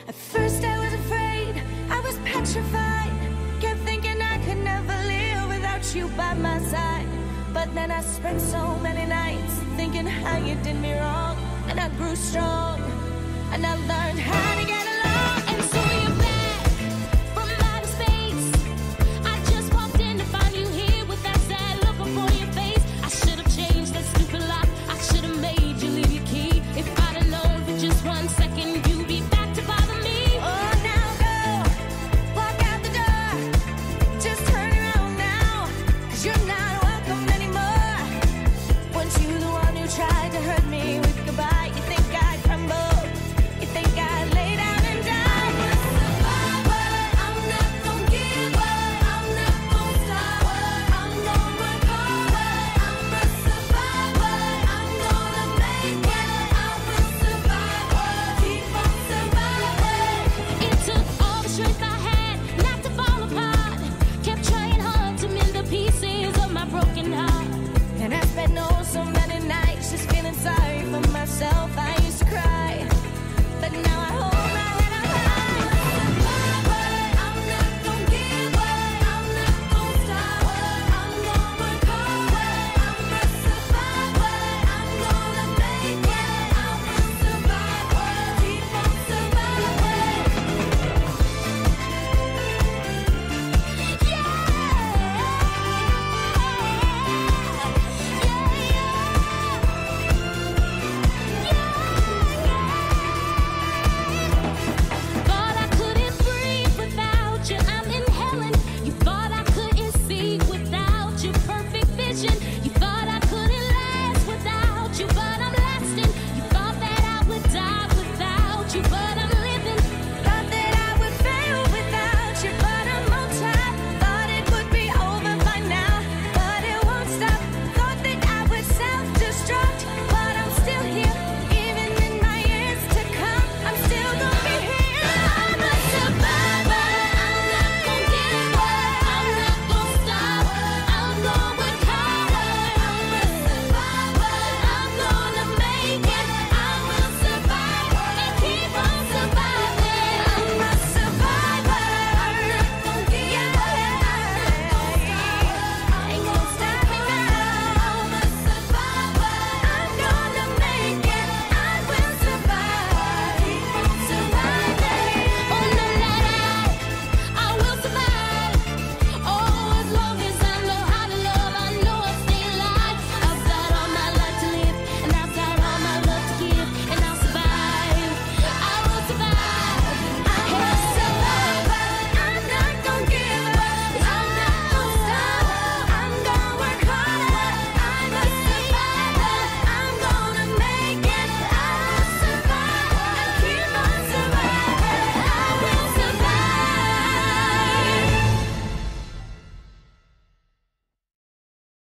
At first I was afraid, I was petrified. Kept thinking I could never live without you by my side. But then I spent so many nights thinking how you did me wrong. And I grew strong, and I learned how to get along. And so you